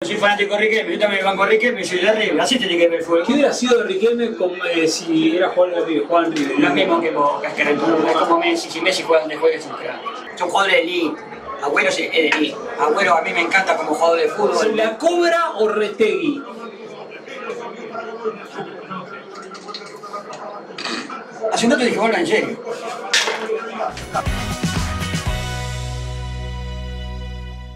Soy fanático de Riquelme, yo también banco a Riquelme, soy de River, así tiene que ver el fútbol. ¿Qué hubiera sido de Riquelme si era jugador de River? Juan River. Lo mismo que Boca, es como Messi, si Messi juega donde juegue es un crack. Son jugadores de elite, Agüero es de elite. Agüero a mí me encanta como jugador de fútbol. ¿La Cobra o Retegui? Hace un rato dije, bueno, en serio.